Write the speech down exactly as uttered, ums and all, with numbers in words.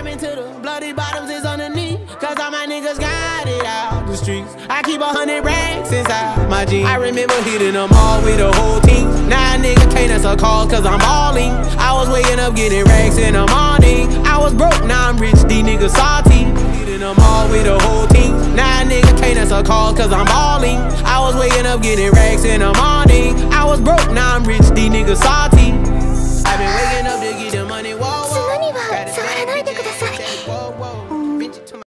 Rapping to the bloody bottoms is underneath, cause all my niggas got it out the streets. I keep a hundred racks inside my jeans. I remember hitting them all with the whole team. Now a nigga can't answer calls cause I'm balling. I was waking up getting racks in the morning. I was broke, now I'm rich, these niggas salty. Hitting them all with the whole team. Now a nigga can't answer calls cause I'm balling. I was waking up getting racks in the morning. I was